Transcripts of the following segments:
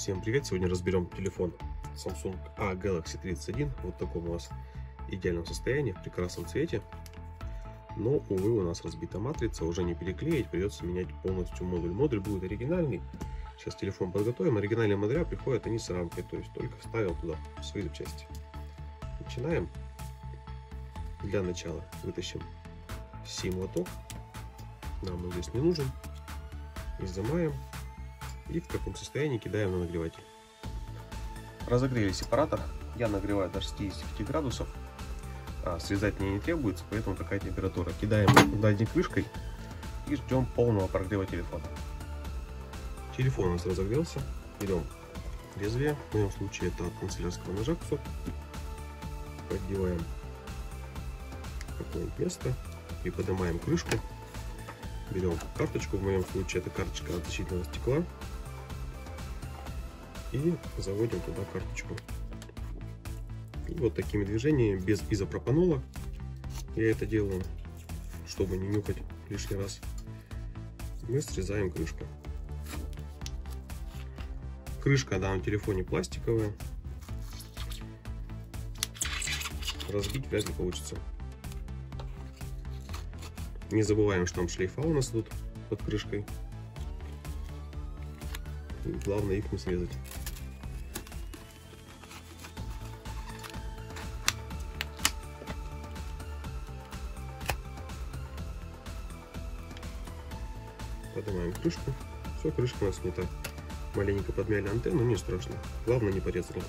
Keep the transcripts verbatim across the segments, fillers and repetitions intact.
Всем привет! Сегодня разберем телефон Samsung A Galaxy тридцать один. Вот в таком у нас идеальном состоянии, в прекрасном цвете. Но, увы, у нас разбита матрица, уже не переклеить, придется менять полностью модуль. Модуль будет оригинальный. Сейчас телефон подготовим. Оригинальные модуля приходят они с рамкой, то есть только вставил туда свои запчасти. Начинаем. Для начала вытащим сим-лоток. Нам он здесь не нужен. Изымаем. И в таком состоянии кидаем на нагреватель. Разогрели сепаратор. Я нагреваю до шестидесяти пяти градусов. А срезать мне не требуется, поэтому такая температура. Кидаем над крышкой и ждем полного прогрева телефона. Телефон у нас разогрелся. Берем лезвие. В моем случае это от канцелярского ножа кусок. Поддеваем какое-нибудь место и поднимаем крышку. Берем карточку. В моем случае это карточка от защитного стекла. И заводим туда карточку. И вот такими движениями, без изопропанола, я это делаю, чтобы не нюхать лишний раз, мы срезаем крышку. Крышка на данном телефоне пластиковая. Разбить вряд ли получится. Не забываем, что там шлейфа у нас тут под крышкой. И главное их не срезать. Поднимаем крышку. Все, крышка у нас снята. Маленько подмяли антенну, не страшно. Главное, не порезали.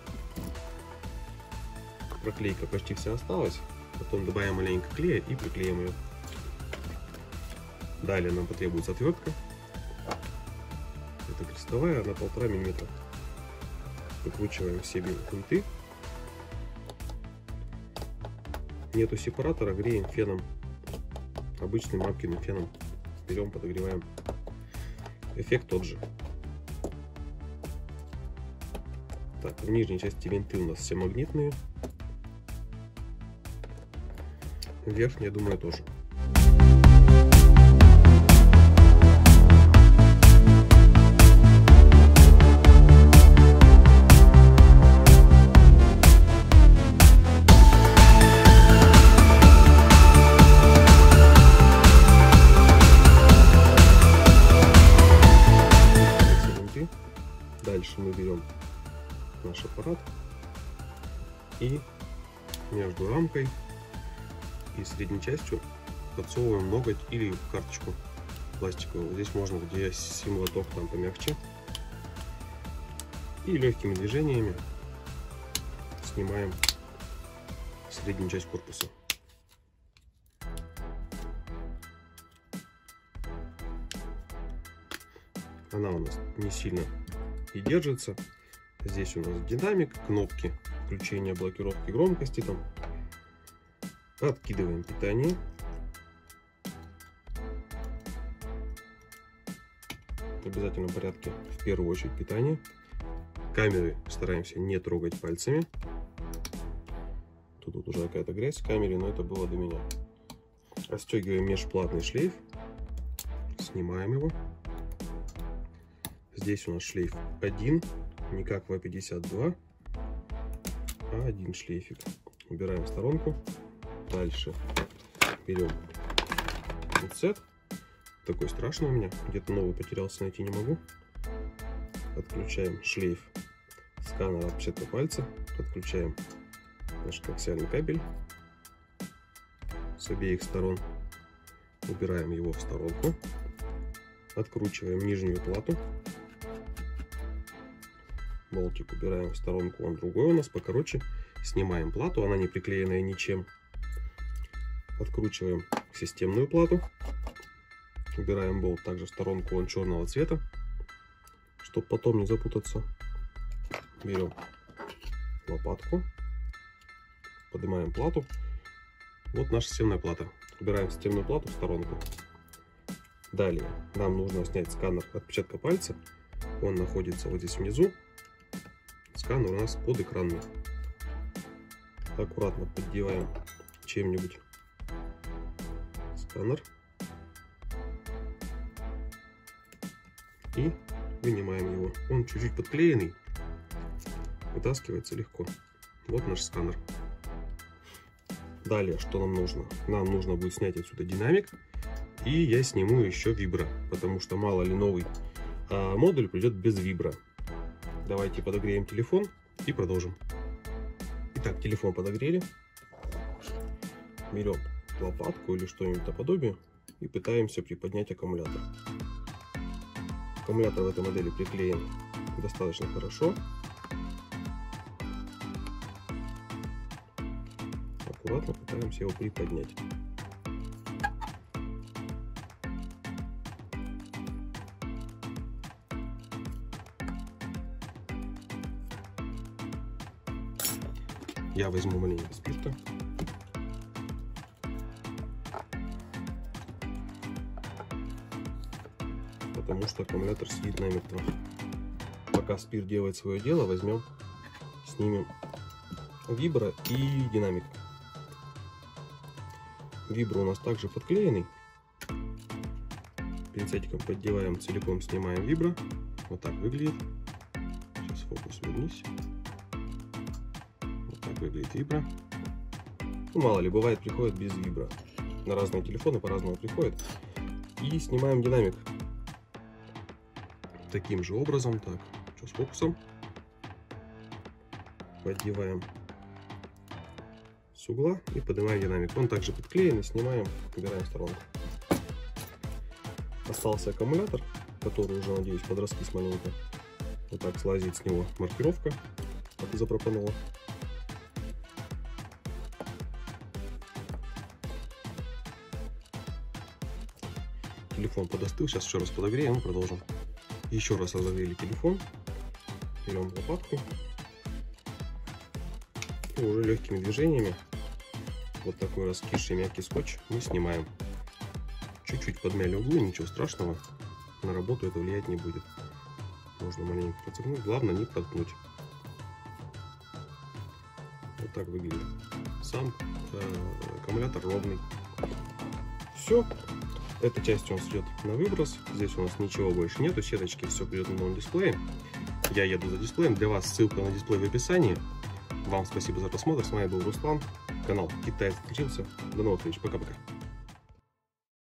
Проклейка почти вся осталась. Потом добавим маленько клея и приклеим ее. Далее нам потребуется отвертка. Это крестовая на полтора миллиметра. Выкручиваем все винты. Нету сепаратора, греем феном. Обычным мапкиным феном. Берем, подогреваем. Эффект тот же. Так, в нижней части винты у нас все магнитные. В верхней, я думаю, тоже. Дальше мы берем наш аппарат и между рамкой и средней частью подсовываем ноготь или карточку пластиковую. Здесь можно, где сим-лоток, там помягче. И легкими движениями снимаем среднюю часть корпуса. Она у нас не сильно и держится. Здесь у нас динамик, кнопки включения, блокировки громкости. Там откидываем питание. В обязательном порядке в первую очередь питание. Камеры стараемся не трогать пальцами. Тут вот уже какая-то грязь в камере, но это было до меня. Отстегиваем межплатный шлейф. Снимаем его. Здесь у нас шлейф один, не как ви пятьдесят два, а один шлейфик. Убираем в сторонку. Дальше берем пинцет. Такой страшный у меня. Где-то новый потерялся, найти не могу. Отключаем шлейф сканера отпечатка пальца. Подключаем наш коаксиальный кабель с обеих сторон. Убираем его в сторонку. Откручиваем нижнюю плату. Болтик убираем в сторонку, он другой у нас покороче. Снимаем плату, она не приклеенная ничем. Откручиваем системную плату. Убираем болт также в сторонку, он черного цвета, чтобы потом не запутаться. Берем лопатку, поднимаем плату. Вот наша системная плата. Убираем системную плату в сторонку. Далее нам нужно снять сканер отпечатка пальца. Он находится вот здесь внизу. Сканер у нас под экранный. Аккуратно поддеваем чем-нибудь сканер. И вынимаем его. Он чуть-чуть подклеенный, вытаскивается легко. Вот наш сканер. Далее, что нам нужно? Нам нужно будет снять отсюда динамик, и я сниму еще вибро, потому что мало ли новый а, модуль придет без вибро. Давайте подогреем телефон и продолжим. Итак, телефон подогрели. Берем лопатку или что-нибудь наподобие и пытаемся приподнять аккумулятор. Аккумулятор в этой модели приклеен достаточно хорошо. Аккуратно пытаемся его приподнять. Я возьму маленько спирта. Потому что аккумулятор сидит намертво. Пока спирт делает свое дело, возьмем, снимем вибро и динамик. Вибро у нас также подклеенный. Пинцетиком поддеваем, целиком снимаем вибро. Вот так выглядит. Сейчас фокус вернись. Вот так выглядит вибро. Ну, мало ли, бывает, приходит без вибро. На разные телефоны по-разному приходит. И снимаем динамик. Таким же образом. Так, что с фокусом? Поддеваем с угла и поднимаем динамик. Он также подклеен, и снимаем, убираем в сторонку. Остался аккумулятор, который уже, надеюсь, подраскис маленько. Вот так слазит с него маркировка от изопропанола. Телефон подостыл, сейчас еще раз подогреем и продолжим. Еще раз разогрели телефон, берем лопатку и уже легкими движениями вот такой раскисший мягкий скотч мы снимаем. Чуть-чуть подмяли углы, ничего страшного, на работу это влиять не будет. Можно маленько протянуть, главное не проткнуть. Вот так выглядит. Сам э, аккумулятор ровный. Все. Эта часть у нас идет на выброс. Здесь у нас ничего больше нету. Сеточки, все придет на новом дисплее. Я еду за дисплеем. Для вас ссылка на дисплей в описании. Вам спасибо за просмотр. С вами был Руслан. Канал Китаец отключился. До новых встреч. Пока-пока.